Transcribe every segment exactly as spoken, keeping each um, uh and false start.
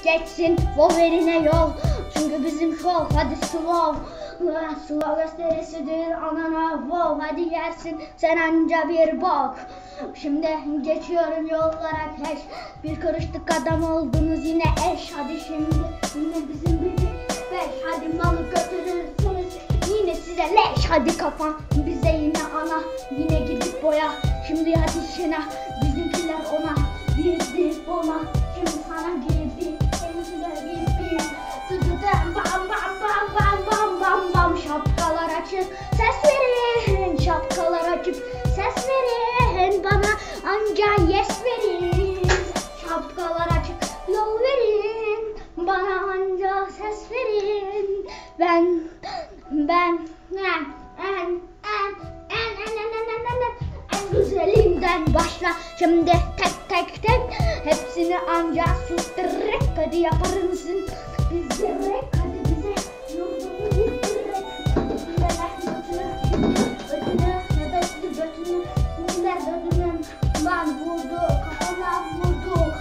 geçsin Wolverine yol. Çünkü bizim şov hadi slow. Slow gösterisidir anana wow. Hadi yersin sen anca bir bok. Şimdi geçiyorum yollara keş. Bir karıştık adam oldunuz yine eş. Hadi şimdi yine bizim bir beş. Hadi malı götürürsünüz yine size leş. Hadi kafan bize yine ana. Yine gidip boya. Şimdi hadi şına bizimkiler ona. Bir bir ona. Şimdi sana girdi. Seninkiler bir bir. Tıdıdan bam bam bam bam bam bam bam. Şapkalar açık ses verin. Şapkalar açık ses verin. Bana anca yes verin. Şapkalar açık yol verin. Bana anca ses verin. Ben ben en en en en en en en en en en güzelinden başla. Şimdi tek tek tek hepsini anca susturrek. Hadi yapar mısın? Biz direk hadi bize yurdunu yittirek. Neler götünü götünü nefesli götünü neler götünü ben vurdu kafana vurdu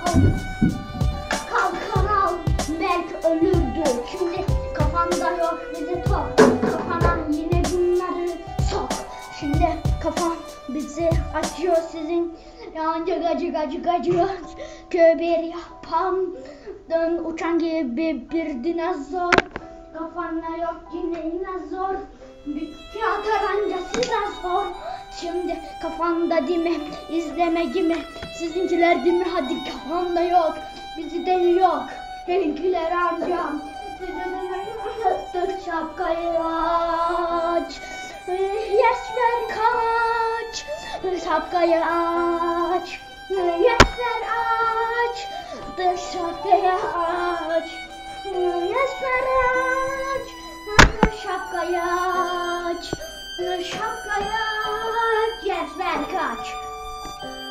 kalkan al belki ölürdü. Şimdi kafanda yok bizi top kafana yine bunları sok. Şimdi kafan bizi açıyor sizin yanca gacı gacı gacı köber yapan dön uçan gibi bir dinozor. Kafanda yok yine dinozor. Bir kağıt aranca size sor. Şimdi kafanda değil mi? İzleme gibi. Sizinkiler değil mi? Hadi kafanda yok. Bizi de yok. Seninkiler anca. Tık şapkayı aç. Yes ver kaç. Şapkayı aç. Yes ver aç. Tık şapkayı aç. Yes ver aç. Şapkayı aç. Şapkayı aç. Yes ver kaç.